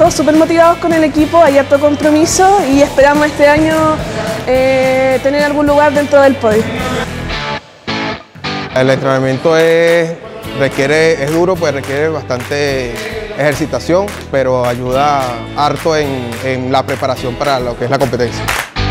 contentos, súper motivados con el equipo, hay harto compromiso y esperamos este año tener algún lugar dentro del podio. El entrenamiento es duro, pues requiere bastante ejercitación, pero ayuda harto en la preparación para lo que es la competencia.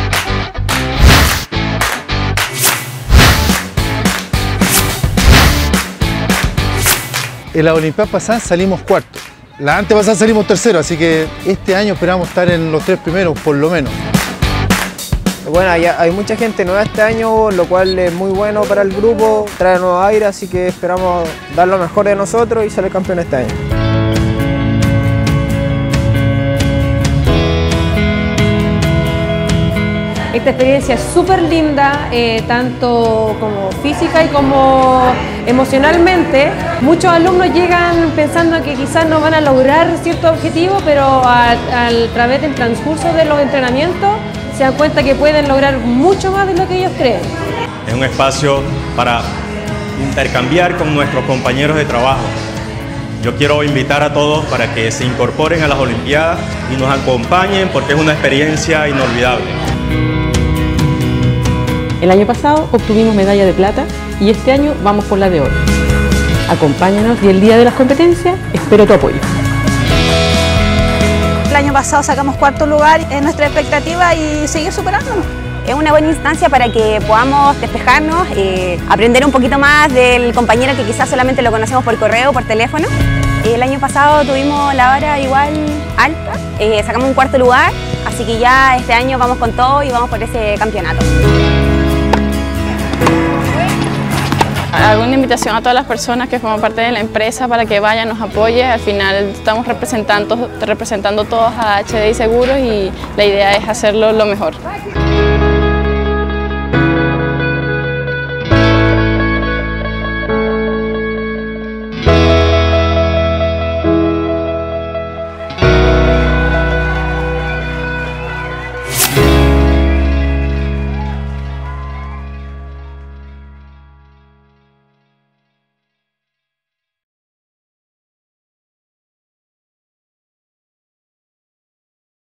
En la Olimpiada pasada salimos cuarto, la antepasada salimos tercero, así que este año esperamos estar en los 3 primeros, por lo menos. Bueno, hay mucha gente nueva este año, lo cual es muy bueno para el grupo, trae nuevo aire, así que esperamos dar lo mejor de nosotros y salir campeón este año. Esta experiencia es súper linda, tanto como física y como emocionalmente. Muchos alumnos llegan pensando que quizás no van a lograr cierto objetivo, pero a través del transcurso de los entrenamientos se dan cuenta que pueden lograr mucho más de lo que ellos creen. Es un espacio para intercambiar con nuestros compañeros de trabajo. Yo quiero invitar a todos para que se incorporen a las Olimpiadas y nos acompañen porque es una experiencia inolvidable. El año pasado obtuvimos medalla de plata y este año vamos por la de oro. Acompáñanos y el día de las competencias espero tu apoyo. El año pasado sacamos cuarto lugar, es nuestra expectativa y seguir superándonos. Es una buena instancia para que podamos despejarnos, aprender un poquito más del compañero que quizás solamente lo conocemos por correo o por teléfono. El año pasado tuvimos la vara igual alta, sacamos un cuarto lugar, así que ya este año vamos con todo y vamos por ese campeonato. Alguna invitación a todas las personas que forman parte de la empresa para que vayan, nos apoyen. Al final estamos representando todos a HDI Seguros y la idea es hacerlo lo mejor.